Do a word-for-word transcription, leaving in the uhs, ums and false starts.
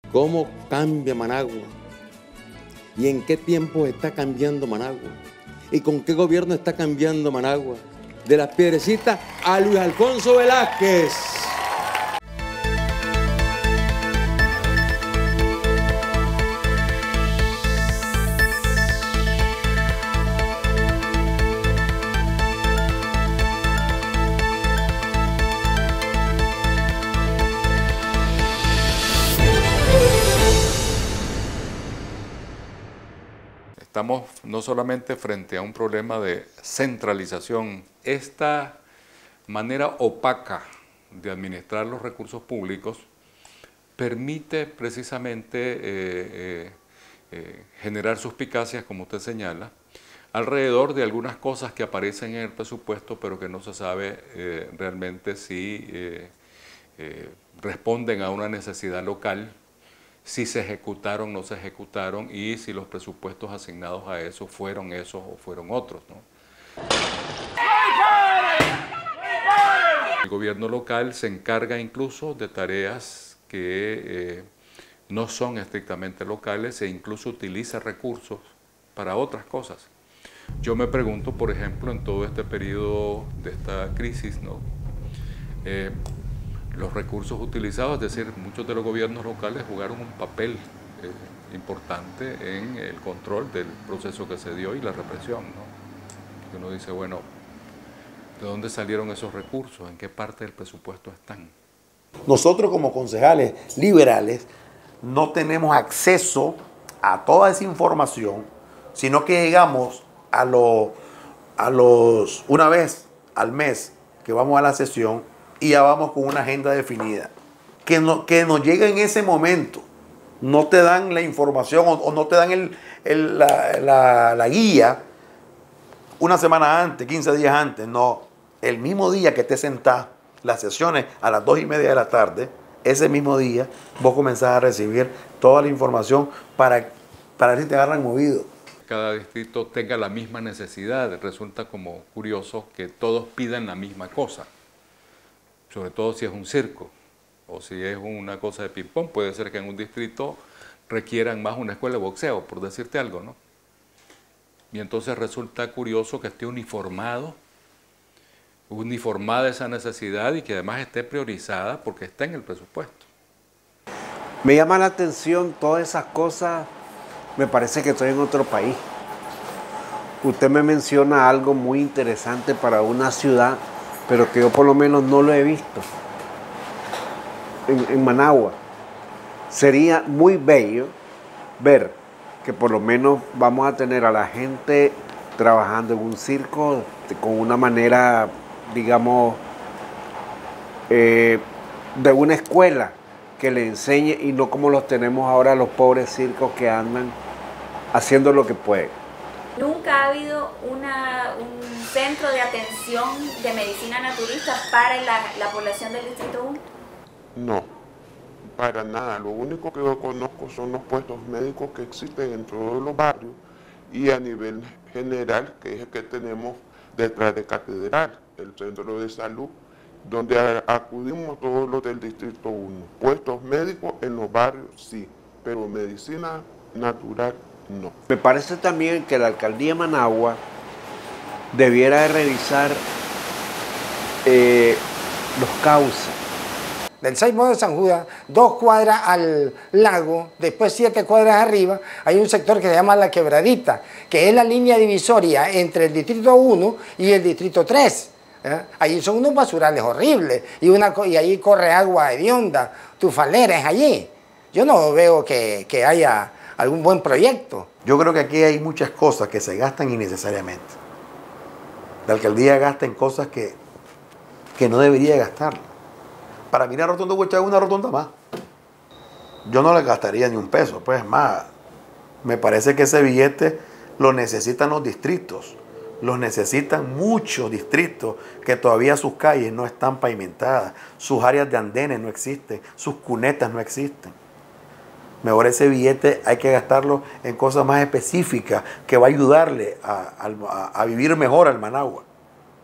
¿Cómo cambia Managua? ¿Y en qué tiempo está cambiando Managua? ¿Y con qué gobierno está cambiando Managua? De Las Piedrecitas a Luis Alfonso Velázquez. Estamos no solamente frente a un problema de centralización, esta manera opaca de administrar los recursos públicos permite precisamente eh, eh, eh, generar suspicacias, como usted señala, alrededor de algunas cosas que aparecen en el presupuesto, pero que no se sabe eh, realmente si eh, eh, responden a una necesidad local, si se ejecutaron, no se ejecutaron y si los presupuestos asignados a eso fueron esos o fueron otros, ¿no? El gobierno local se encarga incluso de tareas que eh, no son estrictamente locales e incluso utiliza recursos para otras cosas. Yo me pregunto, por ejemplo, en todo este periodo de esta crisis, ¿no? Eh, los recursos utilizados, es decir, muchos de los gobiernos locales jugaron un papel eh, importante en el control del proceso que se dio y la represión, ¿no? Y uno dice, bueno, ¿de dónde salieron esos recursos? ¿En qué parte del presupuesto están? Nosotros como concejales liberales no tenemos acceso a toda esa información, sino que llegamos a, lo, a los, una vez al mes que vamos a la sesión, y ya vamos con una agenda definida. Que, no, que nos llega en ese momento. No te dan la información o, o no te dan el, el, la, la, la guía una semana antes, quince días antes. No, el mismo día que te sentás, las sesiones a las dos y media de la tarde, ese mismo día vos comenzás a recibir toda la información para, para ver si te agarran movido. Cada distrito tenga la misma necesidad. Resulta como curioso que todos pidan la misma cosa. Sobre todo si es un circo o si es una cosa de ping-pong, puede ser que en un distrito requieran más una escuela de boxeo, por decirte algo, ¿no? Y entonces resulta curioso que esté uniformado, uniformada esa necesidad y que además esté priorizada porque está en el presupuesto. Me llama la atención todas esas cosas, me parece que estoy en otro país. Usted me menciona algo muy interesante para una ciudad, pero que yo por lo menos no lo he visto en, en Managua. Sería muy bello ver que por lo menos vamos a tener a la gente trabajando en un circo con una manera, digamos, eh, de una escuela que le enseñe y no como los tenemos ahora los pobres circos que andan haciendo lo que pueden. Nunca ha habido una, un centro de atención de medicina naturista para la, la población del Distrito uno. No, para nada. Lo único que yo conozco son los puestos médicos que existen en todos los barrios y a nivel general, que es el que tenemos detrás de Catedral, el centro de salud, donde acudimos todos los del Distrito uno. Puestos médicos en los barrios sí, pero medicina natural no. Me parece también que la alcaldía de Managua debiera de revisar eh, los cauces. Del Saimo de San Judas, dos cuadras al lago, después siete cuadras arriba, hay un sector que se llama La Quebradita, que es la línea divisoria entre el Distrito uno y el Distrito tres. ¿eh? Allí son unos basurales horribles y, una, y ahí corre agua hedionda, tufaleras allí. Yo no veo que, que haya algún buen proyecto. Yo creo que aquí hay muchas cosas que se gastan innecesariamente. La alcaldía gasta en cosas que, que no debería gastar. Para mí la rotonda Huachagua es una rotonda más. Yo no le gastaría ni un peso, pues más. Me parece que ese billete lo necesitan los distritos. Los necesitan muchos distritos que todavía sus calles no están pavimentadas, sus áreas de andenes no existen, sus cunetas no existen. Mejor ese billete hay que gastarlo en cosas más específicas que va a ayudarle a, a, a vivir mejor al Managua.